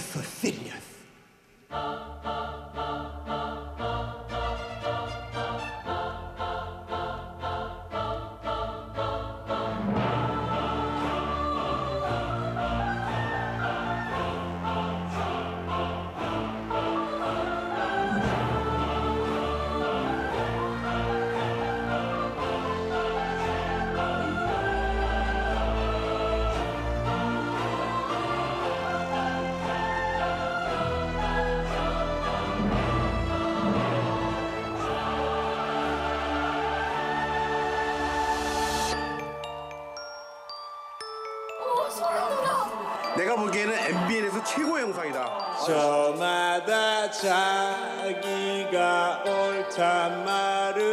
so serious? 내가 보기에는 MBN에서 최고의 영상이다. 저마다 자기가 옳단 말을